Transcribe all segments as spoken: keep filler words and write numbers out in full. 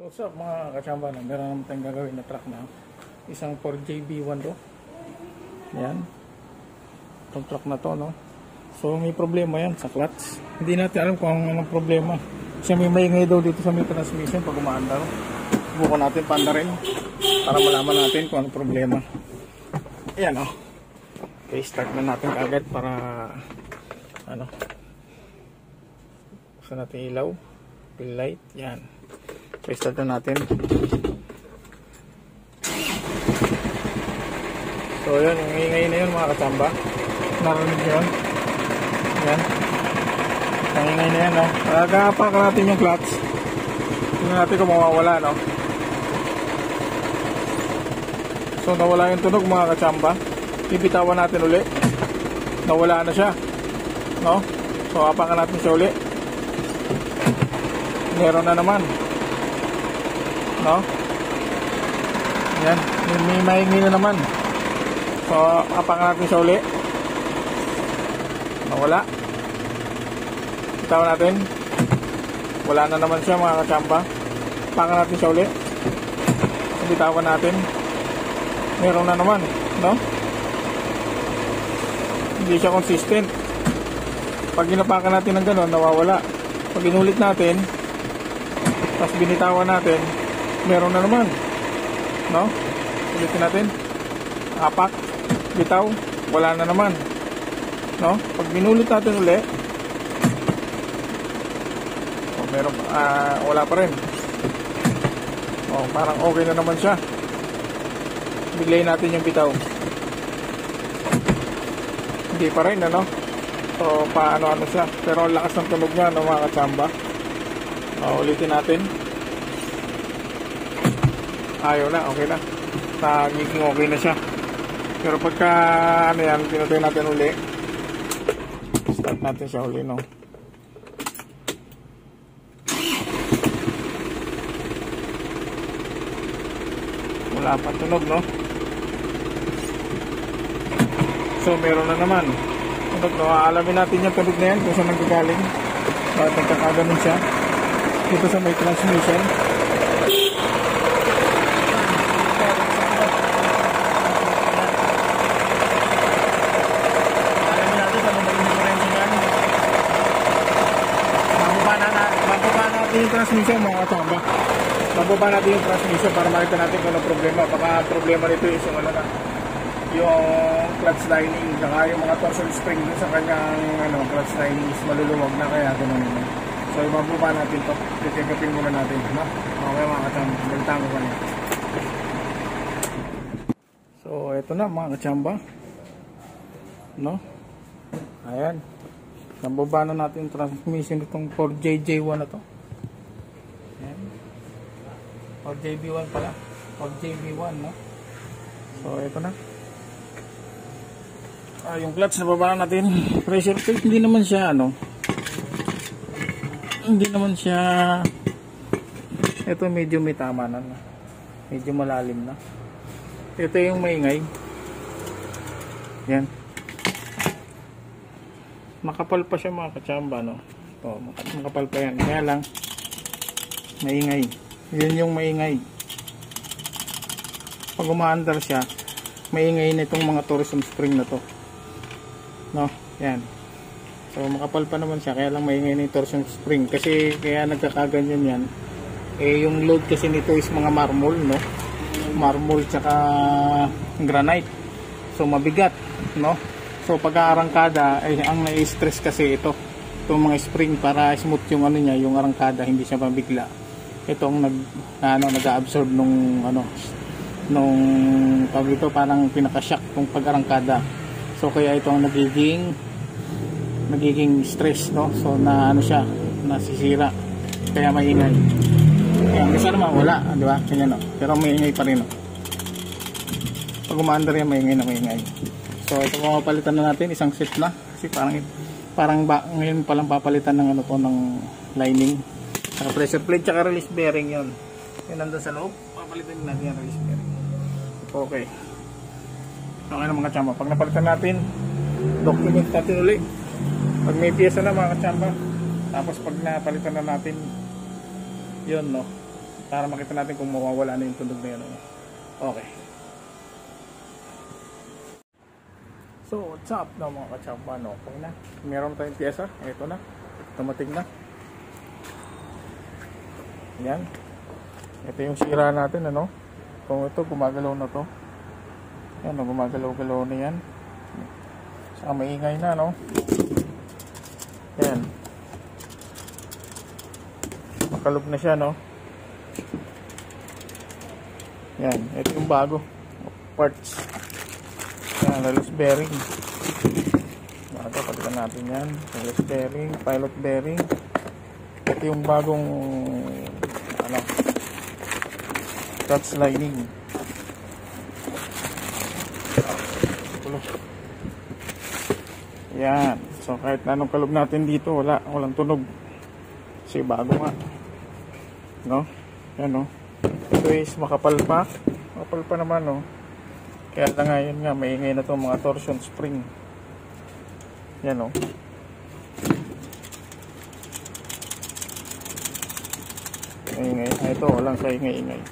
What's up mga kachamba na, meron naman tayong gagawin na truck na isang four J B one to. Yan, itong truck na to, no? So may problema yan sa clutch. Hindi natin alam kung anong problema. Kasi may maingay daw dito sa may transmission pag umaandar. Subukan natin paandarin para malaman natin kung anong problema. Ayan, oh. Okay, start na natin agad para ano, buksan natin ilaw, fill light. Yan, okay, start na natin. So yun, yung ingay na yun mga kachamba, narinig nyo yun. Yan, ang ingay na yan, no? Nagapak natin yung clutch. Tingnan natin kung mawawala, no? So nawala yung tunog mga kachamba. Ipitawan natin uli. Nawala na siya, no? So apakan natin siya uli. Meron na naman, no? Yan, may maingay na naman. So apakan natin siya uli. Nawala. Ipitawan natin. Wala na naman siya mga kachamba. Apakan natin siya uli. Ipitawan natin. Meron na naman, no? Hindi siya consistent. Pag ginapakan natin ng gano'n, nawawala. Pag inulit natin, tapos binitawan natin, meron na naman, no? Ulitin natin. Apak, bitaw, wala na naman, no? Pag binulit natin uli, oh, meron, uh, wala pa rin. Oh, parang okay na naman siya. Biglayin natin yung bitaw. Hindi pa rin, ano? So, paano-ano siya. Pero ang lakas ng tunog niya, no, mga kachamba. O, ulitin natin. Ayaw na, okay na. Nagiging okay na siya. Pero pagka, ano yan, pinatay natin uli. Start natin siya uli, no? Wala pa tunog, no? So meron na naman tunog, no? Alamin natin yung tunog na yan kung saan nagagaling. Bakit nagkakaganon siya dito sa may transmission. Alamin natin kung ano difference yan. Bababa na bababa natin yung transmission mga kachamba. Bababa natin yung transmission para makita natin kung ano problema. Baka problema nito is yung ano na, yung clutch lining, saka yung mga torsion spring dun sa kanyang ano, clutch lining is maluluwag na, kaya gano'n yun. So ibababa natin to, titigapin muna natin, no? Okay mga kachamba, balitaan ko kanina. So eto na mga kachamba, no? Ayan, nababa na natin yung transmission itong four J J one na to. Ayan, four J B one pala, four J B one, no? So eto na. Ah, yung clutch na baba natin, pressure plate, hindi naman siya ano, hindi naman siya, ito medyo may tama na, medyo malalim na. Ito yung maingay, yan, makapal pa siya mga kachamba, no? Ito, makapal pa yan, kaya lang maingay, yun yung maingay. Pag umaandar siya, maingay na itong mga torsion spring na to, no? Yan. So makapal pa naman siya, kaya lang maingay na yung torsion spring. Kasi kaya nagkakaganyan yan, eh yung load kasi nito is mga marmol, no? Marmol tsaka granite. So mabigat, no? So pag-aarangkada, ay ang nai-stress kasi ito, itong mga spring, para smooth yung ano niya, yung arangkada, hindi siya mabigla. Ito ang nag ano, nag-absorb nung ano, nung tawag ito, parang pinaka-shock kung pag-arangkada. So kaya ito ang nagiging nagiging stress, no? So na ano siya, nasisira, kaya maingay. Ayan, kasi naman wala, di ba? Ganyan, no? Pero maingay pa rin, no? Pag umaandar yan, maingay na maingay. So ito mapapalitan na natin, isang set na. Kasi parang parang ba, ngayon palang papalitan ng ano to, ng lining, saka pressure plate, saka release bearing yon. Yan nandun sa loob, papalitan natin yung release bearing. Okay. Okay na mga kachamba, pag napalitan natin, document natin uli pag may piyesa na mga kachamba. Tapos pag napalitan na natin yun, no, para makita natin kung mawawala na yung tunog na yun. Okay. So, what's up na mga kachamba, no? Okay na. Meron tayong pyesa. Ito na. Tumating na. Yan. Ito yung sira natin, ano? Kung ito, gumagalaw na to. Yan, no? Gumagalaw-galaw na yan. Saka maingay na, no? Yan. Makalog na siya, no? Yan, ito yung bago parts. Yan, release bearing. Ito, palitan natin yan. Release bearing, pilot bearing. Ito yung bagong ano, clutch lining. Yan. So kahit anong kalog natin dito, wala, walang tunog. Kasi bago nga. No? Yan, no? Ito is makapal pa. Makapal pa naman, no? Kaya lang nga, yun nga, maingay na itong mga torsion spring. Yan, no? Maingay. Ah, ito, walang sa ingay-ingay.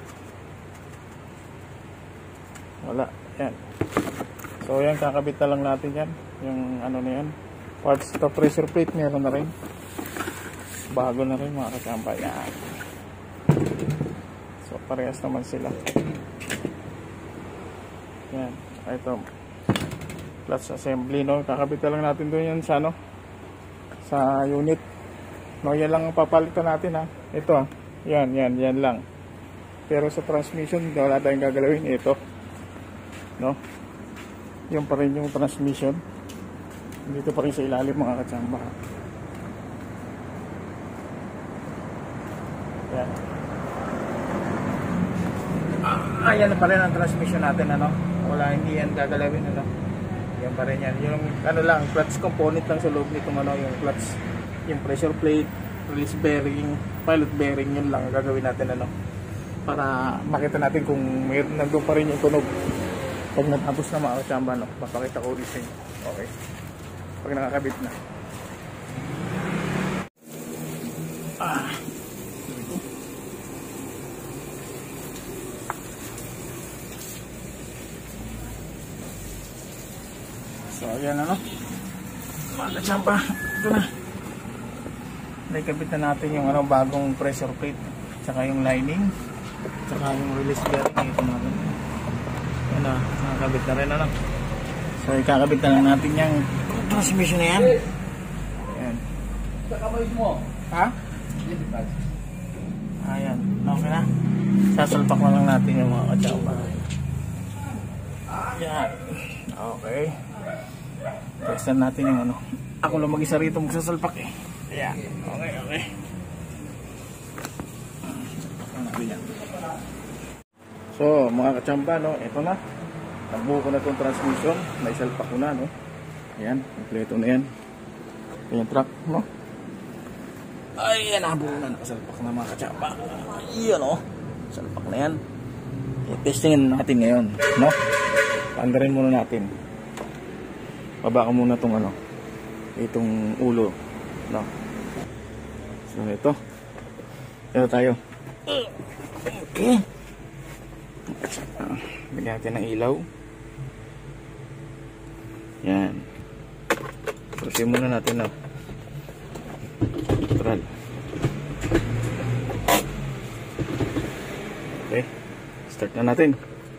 Wala. Yan. So, yan, kakabit na lang natin yan. Yung ano na yan. Parts to pressure plate, meron na rin. Bago na rin, mga kasamba. Yan. So, parehas naman sila. Yan. Ito. Clutch assembly, no? Kakabit na lang natin doon yan sa, ano? Sa unit. No, yan lang ang papalitan natin, ha? Ito, ha? Yan, yan, yan lang. Pero sa transmission, wala tayong gagalawin. Ito. No? Yung pa rin yung transmission. Dito pa rin sa ilalim, mga katsamba. Yan. Ah, yan pa rin ang transmission natin, ano? Wala, hindi yan gagalawin, ano? Yan pa rin yan. Yung, ano lang, clutch component lang sa loob nitong, ano, yung clutch, yung pressure plate, release bearing, pilot bearing, yun lang gagawin natin, ano? Para makita natin kung mayroon, nandun pa rin yung tunog. Pag natapos na, mga katsamba, no? Papakita ko ulit sa inyo. Okay. Pag nakakabit na. Ah. So, ayan, ano? Mga katsamba, ito na. Naikabit na natin yung ano, bagong pressure plate. Tsaka yung lining. Tsaka yung release bearing. Ito natin. Ayan na, nakakabit na rin, ano? So, ikakabit na lang natin yung transmission na yan. Ayan. Ha? Ayan. Okay na. Sasalpak na lang natin yung mga katsamba. Ayan. Okay. Testan natin yung ano. Ako lang mag-isa rito magsasalpak eh. Ayan. Okay, okay. So, mga katsamba, no? Ito na. Nabuo ko na itong transmission. May salpak ko na, no? Ayan, kompleto na yan. Ayan, truck, no? Ay, yan, nabuo na. Nakasalpak na, mga katsamba. Ayan, no? Salpak na yan. I-testingin natin ngayon, no? Paandarin muna natin. Baba ko muna itong, ano, itong ulo, no? So, ito. Ito tayo. Okay. Bigyan natin ng ilaw. Yan. Prusin muna natin, no? Neutral. Okay. Start na natin.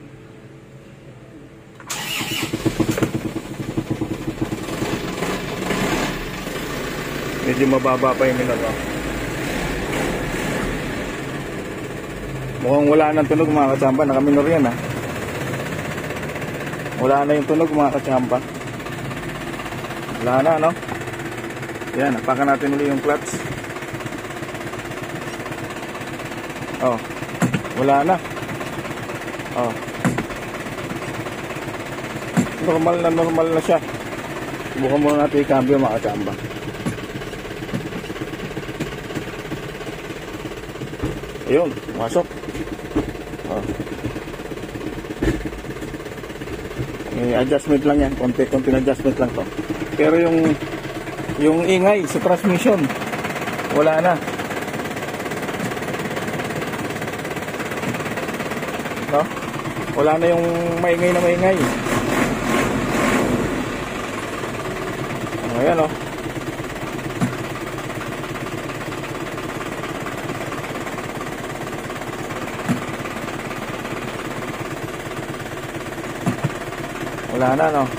Medyo mababa pa yung minagawa. Mukhang wala nang tunog, mga katsamba. Nakaminor yan, ha. Wala na yung tunog, mga katsamba. Wala na, no? Yan, napakan natin ulit yung clutch. Oh, wala na. Oh, normal na normal na siya. Subukan muna natin i-cambio, mga katsamba. Ayun, masok. Oh. May adjustment lang yan, konti-konti na adjustment lang to. Pero yung yung ingay sa transmission, wala na. no? Wala na yung maingay na maingay. Ayan, oh. Wala na, no?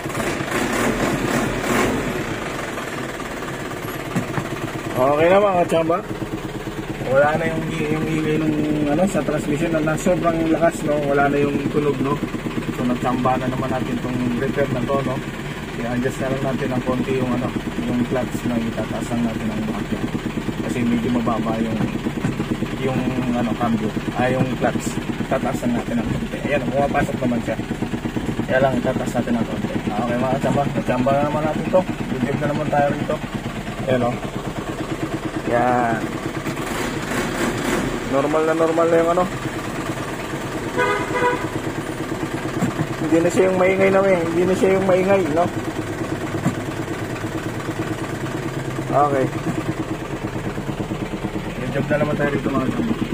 Okay na mga tsamba. Wala na yung, yung ingay ng ano, sa transmission na, na sobrang lakas, no? Wala na yung tunog, no? So nagtsamba na naman natin itong repair na to, no? I-adjust na lang natin ng konti yung ano, yung clutch na itataasan natin ang bakya. Kasi medyo mababa yung yung ano, cambio. Ay, yung clutch. Tataasan natin ng konti. Ayan, pumapasok naman siya. Kaya lang, itataas natin ng konti. Okay mga tsamba, nagtsamba na naman natin to. Bigyan na naman tayo rito. Ayan, o. Yan. Normal na normal na yung ano. Hindi na siya yung maingay na may. Hindi na siya yung maingay, no? Okay. Good job na naman tayo rito mga tsamba.